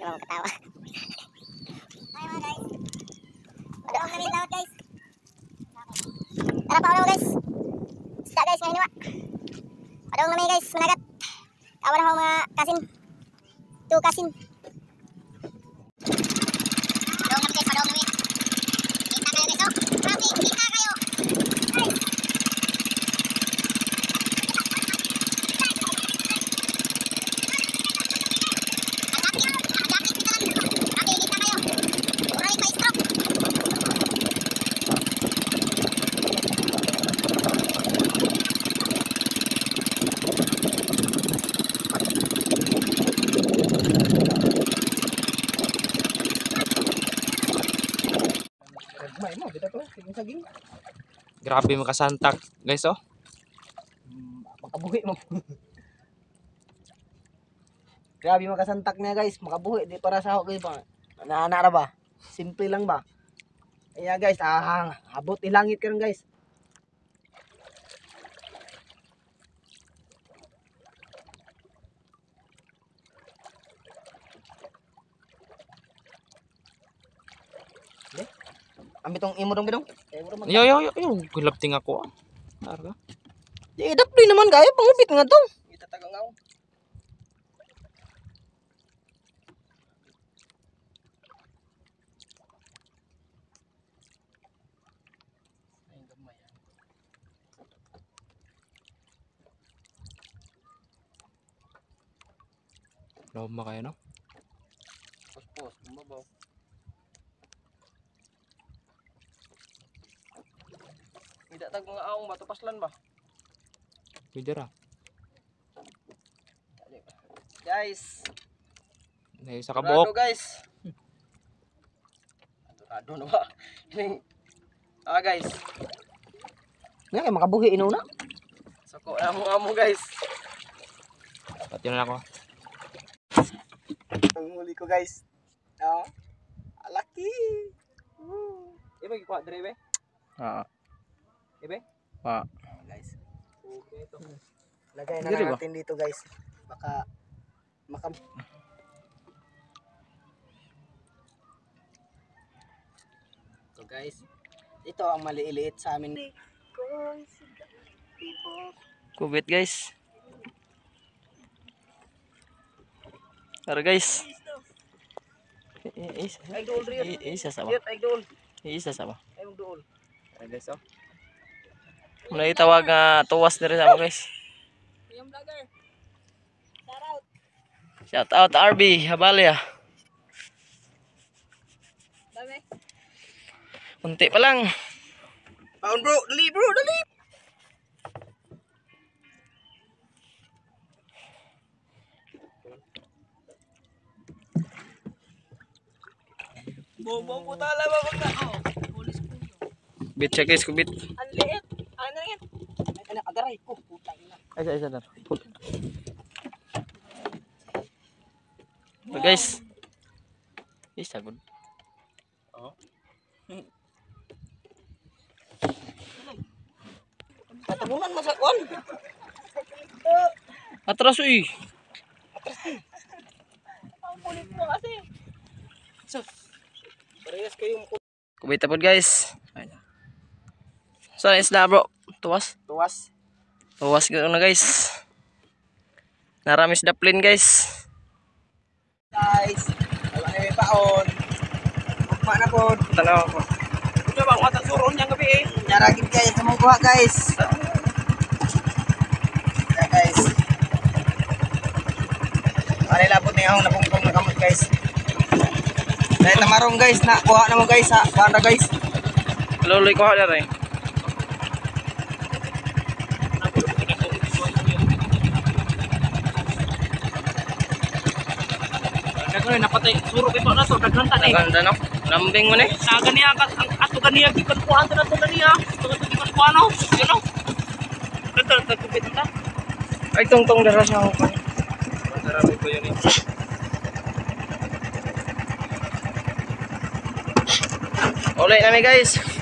Ano ketawa. Ay mga guys. Padaong kami laut guys. Tara pa ulo guys. Isda guys ngayon wa. Padaong kami guys managat. Kawan ako mga kasin. 2 kasin. Padaong kami guys, padaong kami. Kita kayo guys oh. Grabe, kita kayo. Guys. Grabe makasantak, guys oh. Makabuhi mo. Grabe makasantak niya guys, makabuhi di para sa ako guys ba. Ana ra ba? Simple lang ba? Kaya guys, abot ilangit karon guys. Ambil tong imo dong bidong. Yo, gulapting ako ah. Narga. Di dapli naman kaya pangupit nga tong. Itatagang ako. Loma kayo no? Pos, mababaw. Tidak tag mga aong bato paslan ba? Pwede ra. Guys. Nay sa kabuok. Guys. Ado na ba? Guys. Nga kay makabuhi inuna. Sako amo guys. Pati na ako. Ang huli ko guys. Laki. Iba gikuha dire be? Ibe? Guys. Okay ito. Lagay na natin dito guys. Baka ito guys. Ito ang maliliit sa amin. Kubit guys. Tara guys. Isa sama. Isa sama. Ay magduol. Ay guys oh. Muna itawag nga tuwas na rin ako guys. Yung vlogger. Shout out RB Habalya. Dami. Unti pa lang. Paon bro, dali. Bobo po tala ba bang pulis ko. Bit siya guys, kubit. Ang liit. Ano yan? Ay agaray ko, putang ina. Isa na. So guys. Isa good. Oh. Tatabungan mo sa kon. Atras uy. Ang kulit mo kasi. So, parehas kayong Kubit tapod guys. Saan isda bro? Tuwas? tuwas. Tuwas gano'n na guys. Naramis daplin guys. Guys, wala na may paon. Bukma na po. Tanaw ako. Ito bang matasuron niyang gabi eh. Nyaragin kayo sa mong kuha guys. Yeah, guys. Malilabot na yung napungkong na kamot guys. Dahil tamarong guys, na kuha na mo guys ha. Kuha na guys. Luloy ko na rin. Daghan napatay suro kay na to daghan ta ni. Ganda no? Lambing mo ni. Dagan niya kat ang ato ganiya gikan kuan ta to ganiya. Tuwa gikan kuan no. You know. Daghan ta kupit ta. Ay tungtong dara sa ako. Marami ko yun eh. Ulay namin guys.